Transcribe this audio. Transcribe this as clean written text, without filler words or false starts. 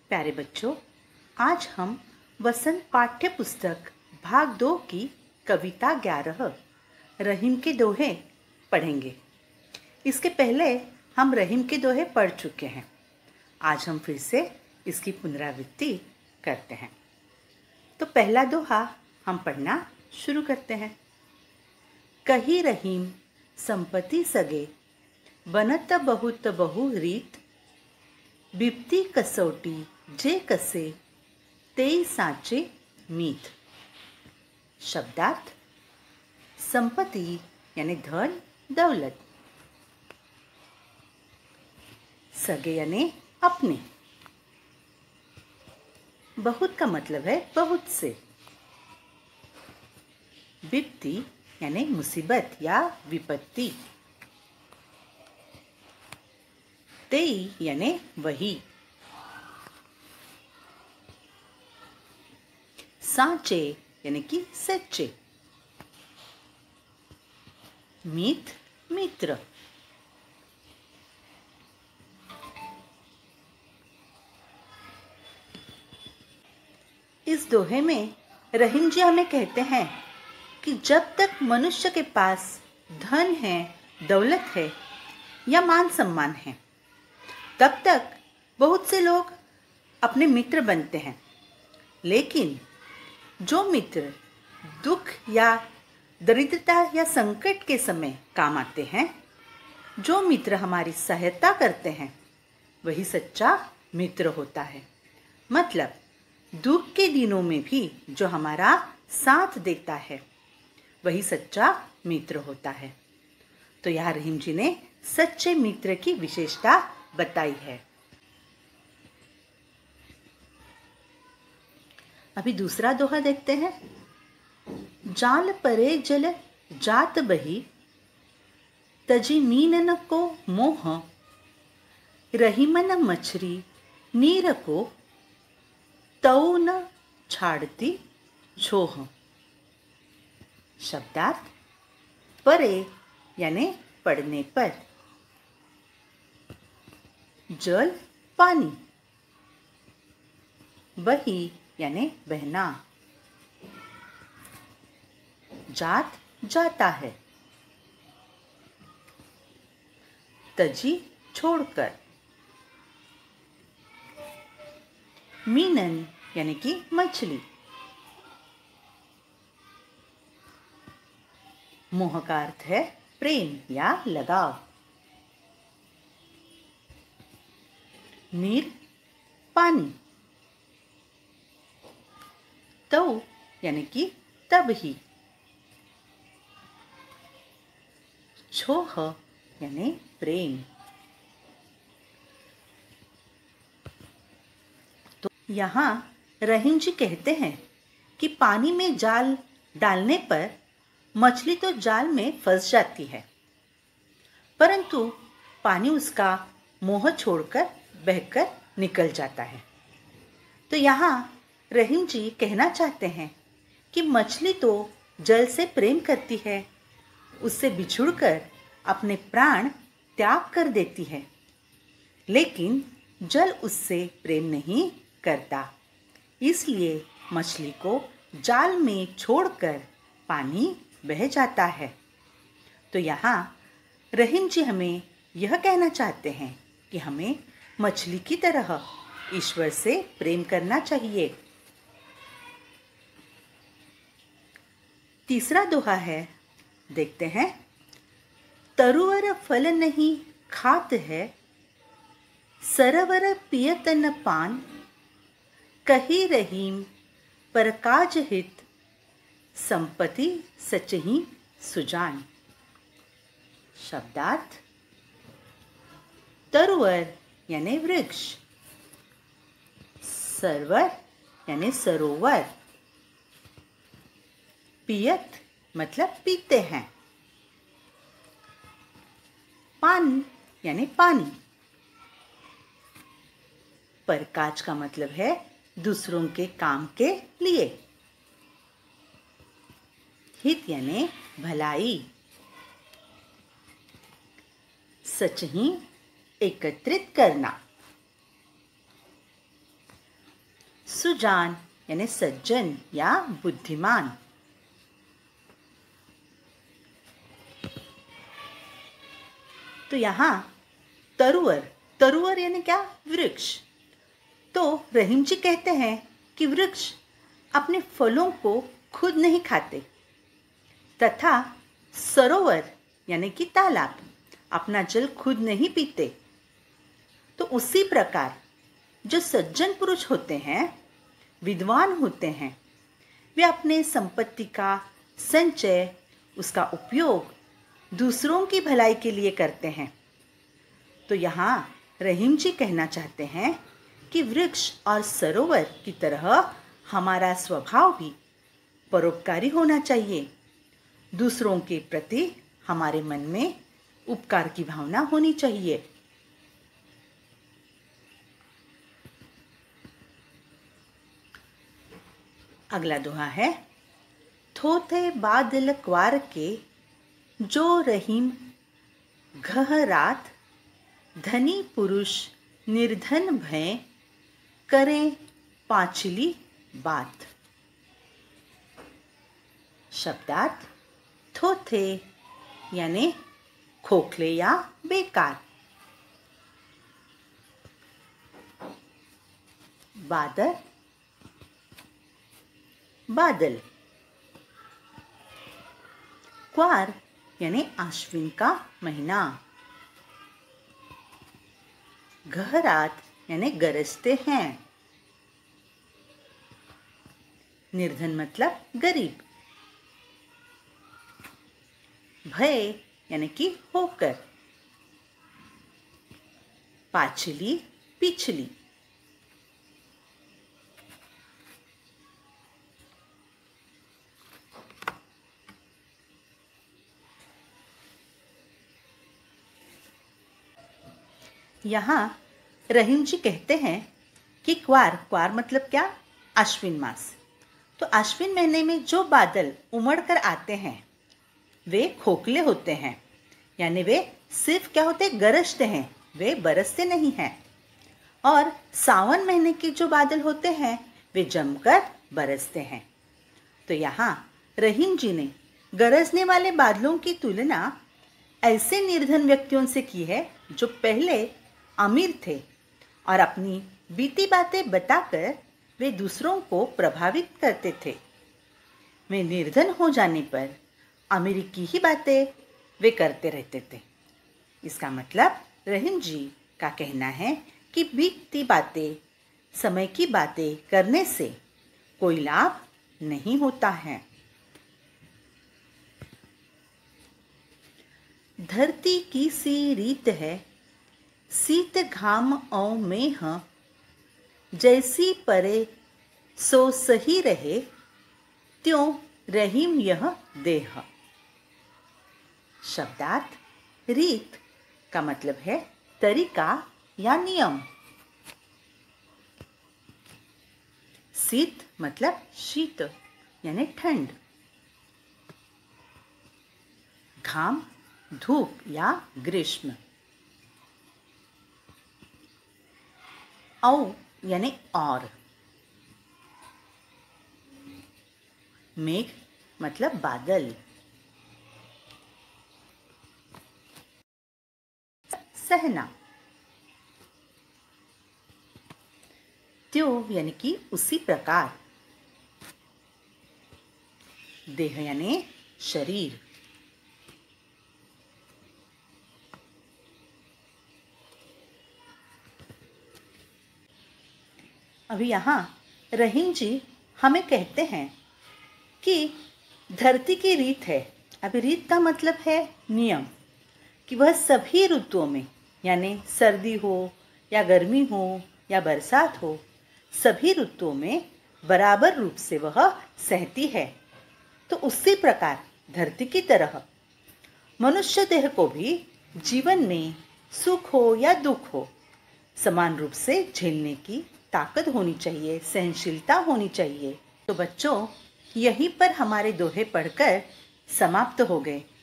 प्यारे बच्चों, आज हम वसंत पाठ्य पुस्तक भाग 2 की कविता 11 रहीम के दोहे पढ़ेंगे। इसके पहले हम रहीम के दोहे पढ़ चुके हैं। आज हम फिर से इसकी पुनरावृत्ति करते हैं। तो पहला दोहा हम पढ़ना शुरू करते हैं। कही रहीम संपत्ति सगे, बनत बहुत बहु रीत, बिपती कसौटी जे कसे, तेई साचे मीत। शब्दार्थ: संपत्ति यानी धन दौलत, सगे यानी अपने, बहुत का मतलब है बहुत से, बिपती यानी मुसीबत या विपत्ति, तेई यानी वही, साचे यानी कि सच्चे, मीत मित्र। इस दोहे में रहीम जी हमें कहते हैं कि जब तक मनुष्य के पास धन है, दौलत है या मान सम्मान है, तब तक बहुत से लोग अपने मित्र बनते हैं। लेकिन जो मित्र दुख या दरिद्रता या संकट के समय काम आते हैं, जो मित्र हमारी सहायता करते हैं, वही सच्चा मित्र होता है। मतलब दुख के दिनों में भी जो हमारा साथ देता है, वही सच्चा मित्र होता है। तो यहाँ रहीम जी ने सच्चे मित्र की विशेषता बताई है। अभी दूसरा दोहा देखते हैं। जाल परे जल जात बही, तजी मीनन को मोह, रहीमन मछरी नीर को, तऊ न छाड़ती छोह। शब्दार्थ: परे यानी पड़ने पर, जल पानी, बही यानी बहना, जात जाता है, तजी छोड़कर, मीनन यानी कि मछली, मोह का अर्थ है प्रेम या लगाव, नीर पानी, तऊ यानी कि तब ही, छोह यानी प्रेम। तो यहाँ रहीम जी कहते हैं कि पानी में जाल डालने पर मछली तो जाल में फंस जाती है, परंतु पानी उसका मोह छोड़कर बहकर निकल जाता है। तो यहाँ रहीम जी कहना चाहते हैं कि मछली तो जल से प्रेम करती है, उससे बिछुड़कर अपने प्राण त्याग कर देती है, लेकिन जल उससे प्रेम नहीं करता, इसलिए मछली को जाल में छोड़कर पानी बह जाता है। तो यहाँ रहीम जी हमें यह कहना चाहते हैं कि हमें मछली की तरह ईश्वर से प्रेम करना चाहिए। तीसरा दोहा है, देखते हैं। तरुवर फल नहीं खात है, सरवर पियत न पान, कही रहीम पर काज हित, संपत्ति सचही सुजान। शब्दार्थ: तरुवर यानी वृक्ष, सरवर यानी सरोवर, पियत मतलब पीते हैं, पान यानी पानी, परकाज का मतलब है दूसरों के काम के लिए, हित यानी भलाई, सच ही एकत्रित करना। सुजान यानी सज्जन या बुद्धिमान। तो यहाँ तरुवर, तरुवर यानी क्या? वृक्ष। तो रहीम जी कहते हैं कि वृक्ष अपने फलों को खुद नहीं खाते तथा सरोवर यानी कि तालाब अपना जल खुद नहीं पीते। तो उसी प्रकार जो सज्जन पुरुष होते हैं, विद्वान होते हैं, वे अपने संपत्ति का संचय, उसका उपयोग दूसरों की भलाई के लिए करते हैं। तो यहाँ रहीम जी कहना चाहते हैं कि वृक्ष और सरोवर की तरह हमारा स्वभाव भी परोपकारी होना चाहिए। दूसरों के प्रति हमारे मन में उपकार की भावना होनी चाहिए। अगला दोहा है, थोथे बादल क्वार के जो रहीम घह रात, धनी पुरुष निर्धन भय करें पांचली बात। शब्दार्थ, थोथे यानी खोखले या बेकार, बादल बादल, क्वार यानी आश्विन का महीना, घहरात यानी गरजते हैं, निर्धन मतलब गरीब, भय यानी कि होकर, पाछली पिछली। यहाँ रहीम जी कहते हैं कि क्वार, क्वार मतलब क्या? आश्विन मास। तो आश्विन महीने में जो बादल उमड़ कर आते हैं वे खोखले होते हैं, यानी वे सिर्फ क्या होते? गरजते हैं, वे बरसते नहीं हैं। और सावन महीने के जो बादल होते हैं वे जमकर बरसते हैं। तो यहाँ रहीम जी ने गरजने वाले बादलों की तुलना ऐसे निर्धन व्यक्तियों से की है जो पहले अमीर थे और अपनी बीती बातें बताकर वे दूसरों को प्रभावित करते थे। वे निर्धन हो जाने पर अमीरी की ही बातें वे करते रहते थे। इसका मतलब रहीम जी का कहना है कि बीतती बातें, समय की बातें करने से कोई लाभ नहीं होता है। धरती की सी रीत है, शीत घाम औ मेह, जैसी परे सो सही रहे, त्यों रहीम यह देह। शब्दार्थ, रीत का मतलब है तरीका या नियम, शीत मतलब शीत यानी ठंड, घाम धूप या ग्रीष्म, औ यानी और, मेघ मतलब बादल, सहना, त्यो यानी कि उसी प्रकार, देह यानी शरीर। अभी यहाँ रहीम जी हमें कहते हैं कि धरती की रीत है। अभी रीत का मतलब है नियम, कि वह सभी ऋतुओं में, यानी सर्दी हो या गर्मी हो या बरसात हो, सभी ऋतुओं में बराबर रूप से वह सहती है। तो उसी प्रकार धरती की तरह मनुष्य देह को भी जीवन में सुख हो या दुख हो समान रूप से झेलने की ताकत होनी चाहिए, सहनशीलता होनी चाहिए। तो बच्चों, यहीं पर हमारे दोहे पढ़कर समाप्त हो गए।